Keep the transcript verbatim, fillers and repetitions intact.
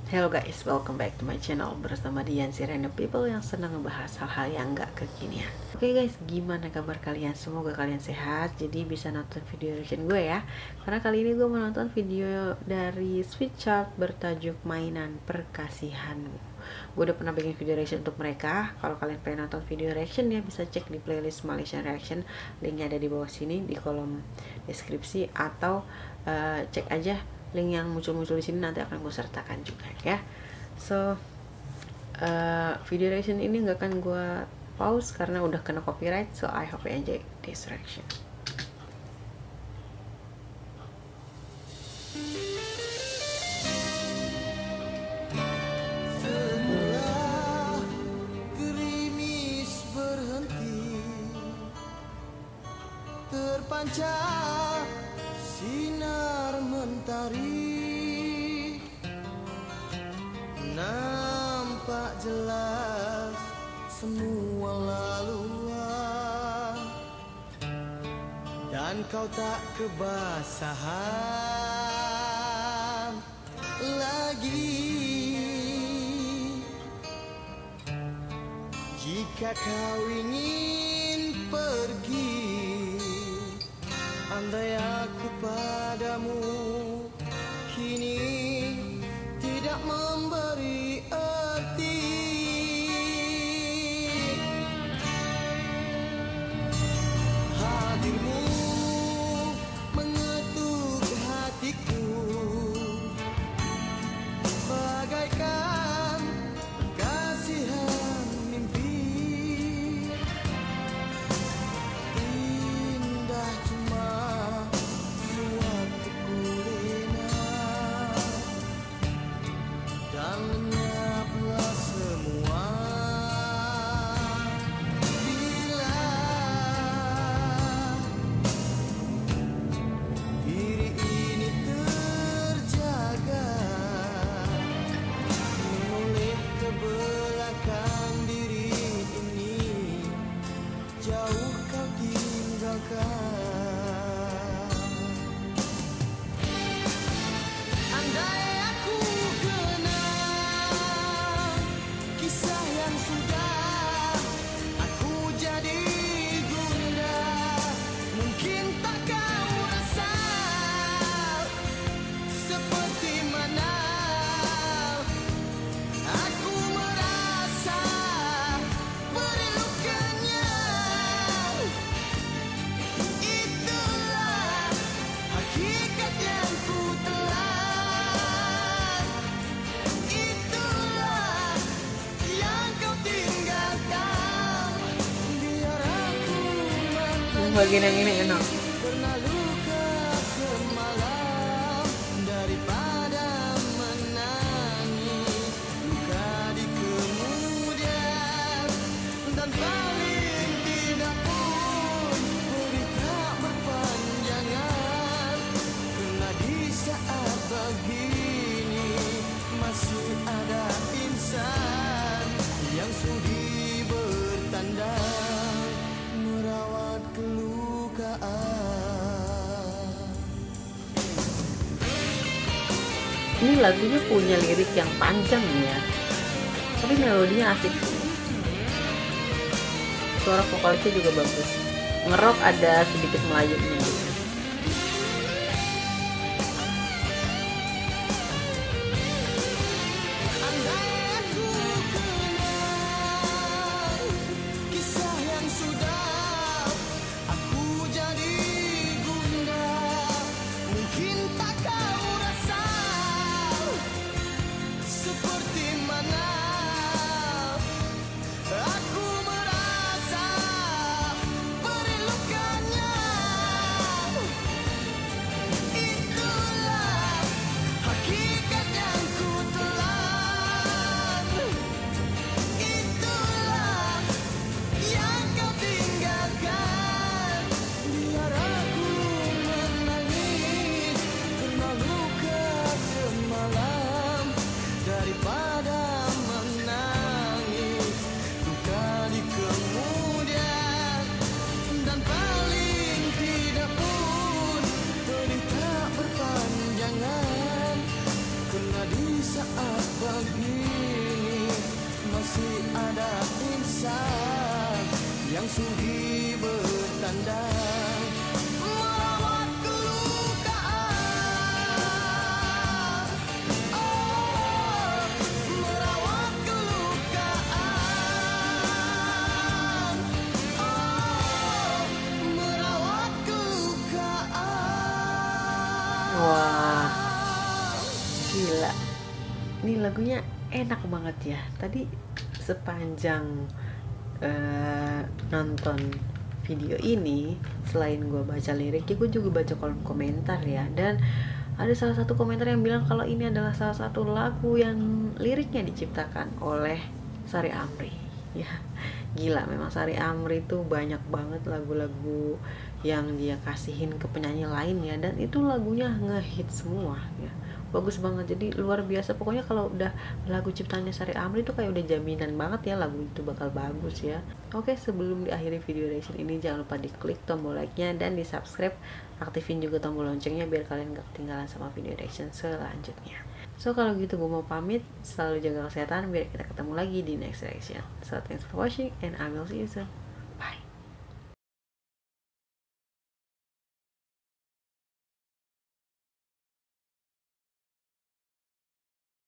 Hello guys, welcome back to my channel bersama Dian, si random people yang senang ngebahas hal-hal yang gak kekinian. Oke okay guys, gimana kabar kalian? Semoga kalian sehat, jadi bisa nonton video reaction gue ya. Karena kali ini gue menonton video dari Sweet Child bertajuk Mainan Perkasihanmu. Gue udah pernah bikin video reaction untuk mereka. Kalau kalian pengen nonton video reaction ya bisa cek di playlist Malaysian Reaction. Linknya ada di bawah sini di kolom deskripsi, atau uh, cek aja link yang muncul-muncul di sini, nanti akan gue sertakan juga ya. So uh, video reaction ini nggak akan gue pause karena udah kena copyright, so I hope you enjoy this reaction. Setelah gerimis berhenti, terpancar sinar mentari, nampak jelas semua laluan, dan kau tak kebasahan lagi. Jika kau ingin pergi, andai aku padamu kini tidak memberi arti. Hadirmu mengetuk hatiku bagaikan kasihan mimpi. Indah cuma suatu kulina, dan lenyaplah semua bila diri ini terjaga, menoleh ke belakang diri ini, jauh kau tinggalkan. Andai aku kenal kisah yang sudah aku jadi gundah, mungkin tak kau rasa seperti mana aku merasa merindukannya. Itulah hakikat yang ku telan, itulah yang kau tinggalkan. Biar aku Bagian yang ini enak. pernah luka semalam daripada menangis luka di kemudian, dan paling tidak pun berita berpanjangan, karena di saat begini masih ada insan yang sudi bertandang merawat kelukaan. Ini lagunya punya lirik yang panjang ya, tapi melodinya asik. Suara vokalisnya juga bagus. Ngerok ada sedikit melayunya gitu. Andai aku kenal kisah yang sudah aku jadi gundah, mungkin tak kau rasa seperti mana aku merasa merindukannya. suhi bertanda merawat kelukaan. Oh, merawat kelukaan. Oh, merawat kelukaan. Wah, gila. Ini lagunya enak banget ya. Tadi sepanjang uh, nonton video ini, selain gue baca liriknya, gue juga baca kolom komentar ya. Dan ada salah satu komentar yang bilang kalau ini adalah salah satu lagu yang liriknya diciptakan oleh Sari Amri. Ya, gila, memang Sari Amri itu banyak banget lagu-lagu yang dia kasihin ke penyanyi lain ya, dan itu lagunya ngehit semua ya. Bagus banget, jadi luar biasa. Pokoknya kalau udah lagu ciptaannya Sari Amri itu kayak udah jaminan banget ya lagu itu bakal bagus ya. Oke, sebelum diakhiri video reaction ini, jangan lupa diklik tombol like-nya dan di subscribe, aktifin juga tombol loncengnya biar kalian gak ketinggalan sama video reaction selanjutnya. So kalau gitu gue mau pamit, selalu jaga kesehatan biar kita ketemu lagi di next reaction. So thanks for watching and I will see you soon.